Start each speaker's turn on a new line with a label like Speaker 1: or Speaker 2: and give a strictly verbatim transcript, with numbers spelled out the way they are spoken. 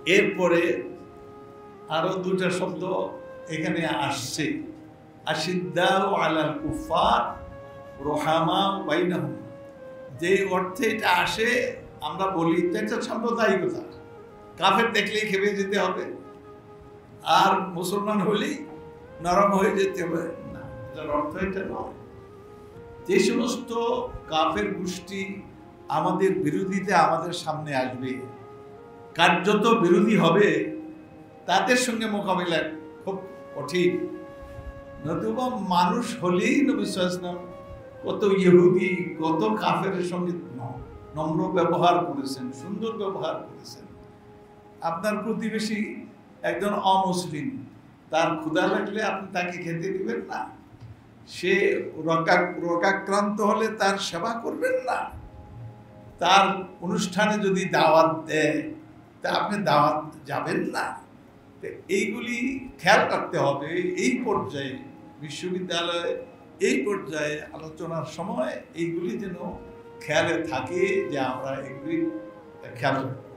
Speaker 1: এরপরে আরো দুটা শব্দ এখানে আসছে, আশিদ্দাউ আলাল কুফার রোহামা বাইনাহুম। যে অর্থে এটা আসে আমরা বলি এটা সাম্প্রদায়িকতা, কাফের দেখলেই খেপে যেতে হবে আর মুসলমান হলেই নরম হয়ে যেতে হবে না, এটার অর্থ এটা নয়। যে সমস্ত কাফের গোষ্ঠী আমাদের বিরোধীতে আমাদের সামনে আসবে, কার্যত বিরোধী হবে, তাদের সঙ্গে মোকাবিলা খুব কঠিন। নতুবা মানুষ হলেই নবী সাল্লাল্লাহু আলাইহি ওয়াসাল্লাম কত ইহুদি কত কাফের সঙ্গে নম্র ব্যবহার করেছেন, সুন্দর ব্যবহার করেছেন। আপনার প্রতিবেশী একজন অমুসলিম, তার ক্ষুধা লাগলে আপনি তাকে খেতে দিবেন না, সে রোগাক্রান্ত হলে তার সেবা করবেন না, তার অনুষ্ঠানে যদি দাওয়াত দেয় তা আপনি দাওয়াত যাবেন না। এইগুলি খেয়াল রাখতে হবে। এই পর্যায়ে বিশ্ববিদ্যালয়ে এই পর্যায়ে আলোচনার সময় এইগুলি যেন খেয়ালে থাকে যে আমরা এগুলি খেয়াল রাখবো।